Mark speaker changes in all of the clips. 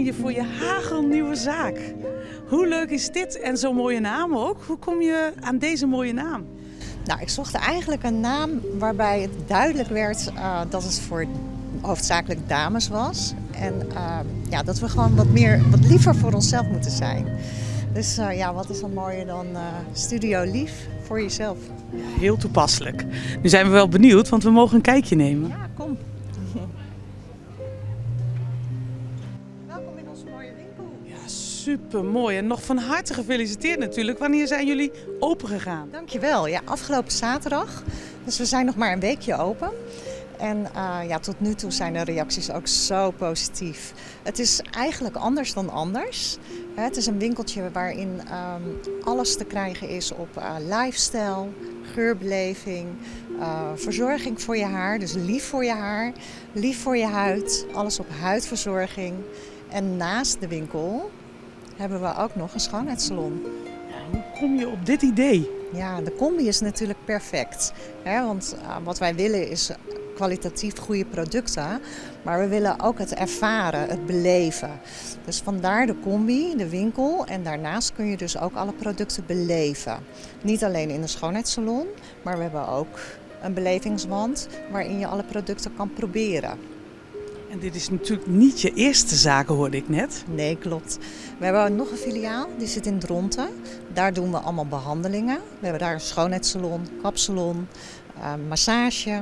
Speaker 1: je voor je hagelnieuwe zaak. Hoe leuk is dit en zo'n mooie naam ook? Hoe kom je aan deze mooie naam?
Speaker 2: Nou, ik zocht eigenlijk een naam waarbij het duidelijk werd dat het voor hoofdzakelijk dames was. En dat we gewoon wat liever voor onszelf moeten zijn. Dus wat is dan mooier dan Studio Lief voor jezelf?
Speaker 1: Heel toepasselijk. Nu zijn we wel benieuwd, want we mogen een kijkje nemen.
Speaker 2: Ja, kom. Welkom in onze mooie winkel.
Speaker 1: Ja, super mooi. En nog van harte gefeliciteerd natuurlijk. Wanneer zijn jullie open gegaan?
Speaker 2: Dankjewel. Ja, afgelopen zaterdag. Dus we zijn nog maar een weekje open. En tot nu toe zijn de reacties ook zo positief. Het is eigenlijk anders dan anders. Het is een winkeltje waarin alles te krijgen is op lifestyle, geurbeleving, verzorging voor je haar. Dus lief voor je haar, lief voor je huid, alles op huidverzorging. En naast de winkel hebben we ook nog een schoonheidssalon.
Speaker 1: Hoe kom je op dit idee?
Speaker 2: Ja, de combi is natuurlijk perfect. Want wat wij willen is kwalitatief goede producten, maar we willen ook het ervaren, het beleven. Dus vandaar de combi, de winkel, en daarnaast kun je dus ook alle producten beleven. Niet alleen in de schoonheidssalon, maar we hebben ook een belevingswand waarin je alle producten kan proberen.
Speaker 1: En dit is natuurlijk niet je eerste zaak, hoorde ik net.
Speaker 2: Nee, klopt. We hebben nog een filiaal, die zit in Dronten. Daar doen we allemaal behandelingen. We hebben daar een schoonheidssalon, kapsalon, massage,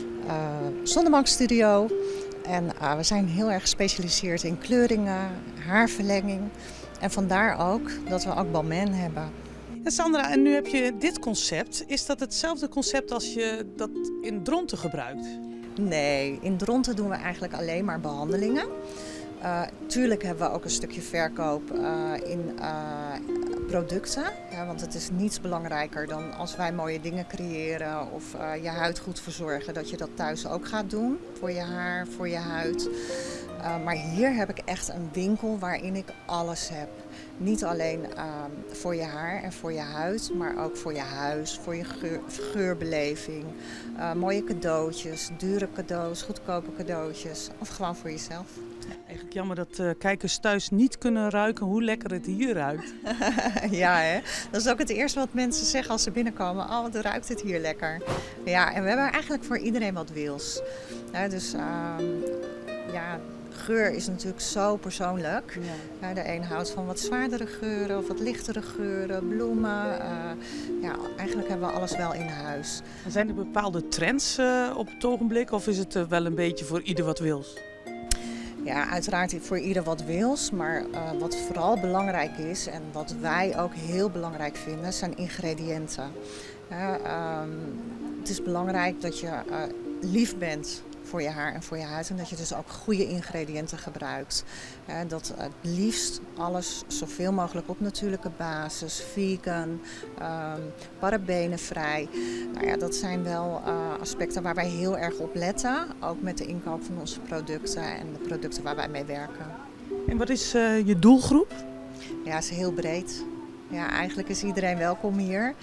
Speaker 2: zonnebankstudio. En we zijn heel erg gespecialiseerd in kleuringen, haarverlenging. En vandaar ook dat we ook Balmain hebben.
Speaker 1: Ja, Sandra, en nu heb je dit concept. Is dat hetzelfde concept als je dat in Dronten gebruikt?
Speaker 2: Nee, in Dronten doen we eigenlijk alleen maar behandelingen. Tuurlijk hebben we ook een stukje verkoop in producten. Ja, want het is niets belangrijker dan als wij mooie dingen creëren of je huid goed verzorgen, dat je dat thuis ook gaat doen. Voor je haar, voor je huid. Maar hier heb ik echt een winkel waarin ik alles heb. Niet alleen voor je haar en voor je huid, maar ook voor je huis, voor je geurbeleving. Mooie cadeautjes, dure cadeaus, goedkope cadeautjes of gewoon voor jezelf.
Speaker 1: Ja, eigenlijk jammer dat kijkers thuis niet kunnen ruiken hoe lekker het hier ruikt.
Speaker 2: Ja, hè? Dat is ook het eerste wat mensen zeggen als ze binnenkomen. Oh, wat ruikt het hier lekker. Ja, en we hebben eigenlijk voor iedereen wat wils. Dus geur is natuurlijk zo persoonlijk. Ja. De een houdt van wat zwaardere geuren of wat lichtere geuren, bloemen. Eigenlijk hebben we alles wel in huis.
Speaker 1: Zijn er bepaalde trends op het ogenblik of is het wel een beetje voor ieder wat wils?
Speaker 2: Ja, uiteraard voor ieder wat wils, maar wat vooral belangrijk is en wat wij ook heel belangrijk vinden, zijn ingrediënten. Het is belangrijk dat je lief bent voor je haar en voor je huid en dat je dus ook goede ingrediënten gebruikt. Dat het liefst alles zoveel mogelijk op natuurlijke basis, vegan, parabenenvrij. Nou ja, dat zijn wel aspecten waar wij heel erg op letten, ook met de inkoop van onze producten en de producten waar wij mee werken.
Speaker 1: En wat is je doelgroep?
Speaker 2: Ja, het is heel breed. Ja, eigenlijk is iedereen welkom hier.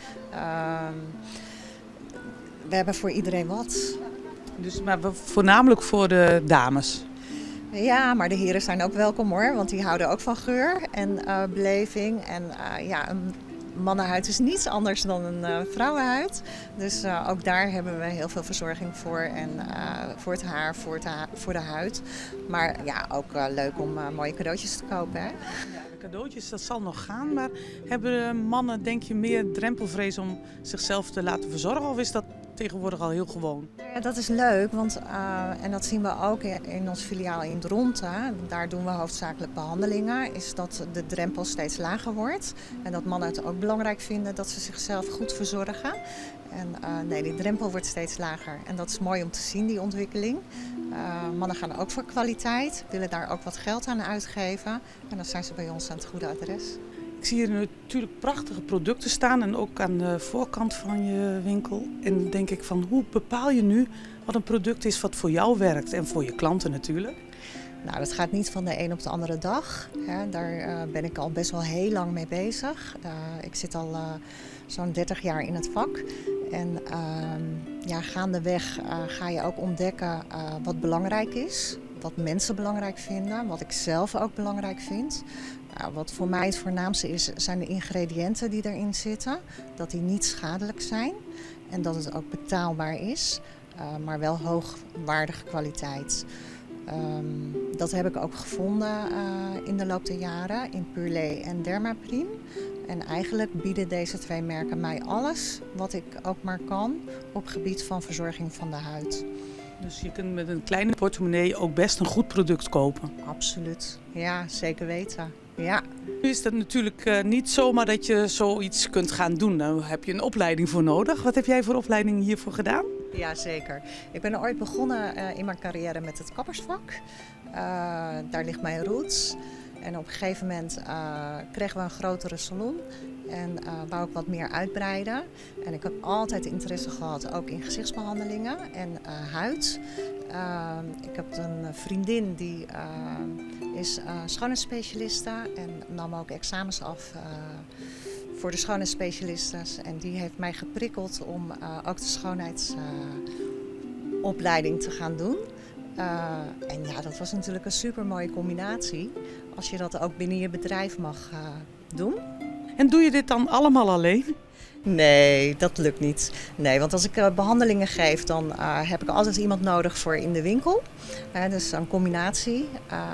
Speaker 2: We hebben voor iedereen wat.
Speaker 1: Dus, maar voornamelijk voor de dames?
Speaker 2: Ja, maar de heren zijn ook welkom hoor, want die houden ook van geur en beleving. En een mannenhuid is niets anders dan een vrouwenhuid. Dus ook daar hebben we heel veel verzorging voor en voor het haar, voor de huid. Maar ja, ook leuk om mooie cadeautjes te kopen. Hè?
Speaker 1: Ja, de cadeautjes, dat zal nog gaan, maar hebben mannen denk je meer drempelvrees om zichzelf te laten verzorgen of is dat tegenwoordig al heel gewoon?
Speaker 2: Ja, dat is leuk, want en dat zien we ook in ons filiaal in Dronten. Daar doen we hoofdzakelijk behandelingen. Is dat de drempel steeds lager wordt. En dat mannen het ook belangrijk vinden dat ze zichzelf goed verzorgen. En die drempel wordt steeds lager. En dat is mooi om te zien, die ontwikkeling. Mannen gaan ook voor kwaliteit, willen daar ook wat geld aan uitgeven. En dan zijn ze bij ons aan het goede adres.
Speaker 1: Ik zie hier natuurlijk prachtige producten staan en ook aan de voorkant van je winkel. En denk ik van hoe bepaal je nu wat een product is wat voor jou werkt en voor je klanten natuurlijk?
Speaker 2: Nou, dat gaat niet van de een op de andere dag. Daar ben ik al best wel heel lang mee bezig. Ik zit al zo'n 30 jaar in het vak. En gaandeweg ga je ook ontdekken wat belangrijk is. wat mensen belangrijk vinden, wat ik zelf ook belangrijk vind. Nou, wat voor mij het voornaamste is, zijn de ingrediënten die erin zitten. Dat die niet schadelijk zijn en dat het ook betaalbaar is, maar wel hoogwaardige kwaliteit. Dat heb ik ook gevonden in de loop der jaren in Purlay en Dermaprime. En eigenlijk bieden deze twee merken mij alles wat ik ook maar kan op gebied van verzorging van de huid.
Speaker 1: Dus je kunt met een kleine portemonnee ook best een goed product kopen.
Speaker 2: Absoluut, ja, zeker weten. Ja.
Speaker 1: Nu is dat natuurlijk niet zomaar dat je zoiets kunt gaan doen. Daar heb je een opleiding voor nodig. Wat heb jij voor opleiding hiervoor gedaan?
Speaker 2: Ja, zeker. Ik ben ooit begonnen in mijn carrière met het kappersvak. Daar ligt mijn roots. En op een gegeven moment kregen we een grotere salon en wou ik wat meer uitbreiden. En ik heb altijd interesse gehad, ook in gezichtsbehandelingen en huid. Ik heb een vriendin die is schoonheidsspecialiste en nam ook examens af voor de schoonheidsspecialistes. En die heeft mij geprikkeld om ook de schoonheidsopleiding te gaan doen. En ja, dat was natuurlijk een super mooie combinatie als je dat ook binnen je bedrijf mag doen.
Speaker 1: En doe je dit dan allemaal alleen?
Speaker 2: Nee, dat lukt niet. Nee, want als ik behandelingen geef, dan heb ik altijd iemand nodig voor in de winkel. Dus een combinatie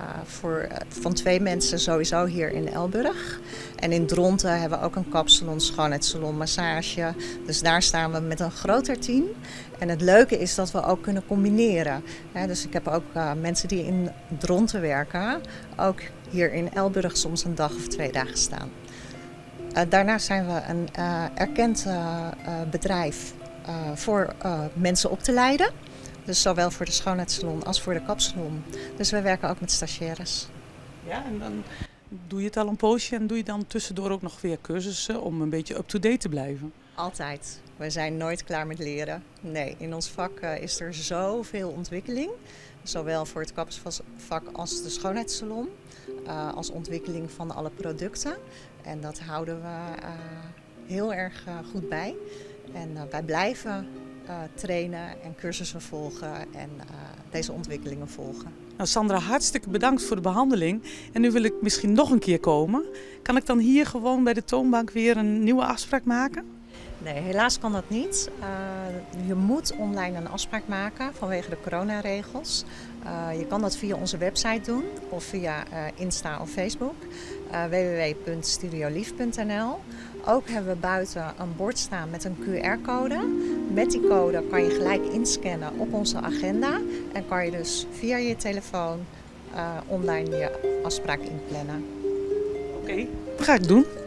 Speaker 2: van 2 mensen sowieso hier in Elburg. En in Dronten hebben we ook een kapsalon, schoonheidssalon, massage. Dus daar staan we met een groter team. En het leuke is dat we ook kunnen combineren. Dus ik heb ook mensen die in Dronten werken, ook hier in Elburg soms een dag of 2 dagen staan. Daarnaast zijn we een erkend bedrijf voor mensen op te leiden. Dus zowel voor de schoonheidssalon als voor de kapsalon. Dus we werken ook met stagiaires.
Speaker 1: Ja, en dan doe je het al een poosje en doe je dan tussendoor ook nog weer cursussen om een beetje up-to-date te blijven?
Speaker 2: Altijd. We zijn nooit klaar met leren. Nee, in ons vak is er zoveel ontwikkeling. Zowel voor het kappersvak als de schoonheidssalon. Als ontwikkeling van alle producten. En dat houden we heel erg goed bij. En wij blijven trainen en cursussen volgen en deze ontwikkelingen volgen.
Speaker 1: Nou, Sandra, hartstikke bedankt voor de behandeling. En nu wil ik misschien nog een keer komen. Kan ik dan hier gewoon bij de toonbank weer een nieuwe afspraak maken?
Speaker 2: Nee, helaas kan dat niet. Je moet online een afspraak maken vanwege de coronaregels. Je kan dat via onze website doen of via Insta of Facebook. www.studiolief.nl. Ook hebben we buiten een bord staan met een QR-code. Met die code kan je gelijk inscannen op onze agenda. En kan je dus via je telefoon online je afspraak inplannen.
Speaker 1: Oké, dat ga ik doen.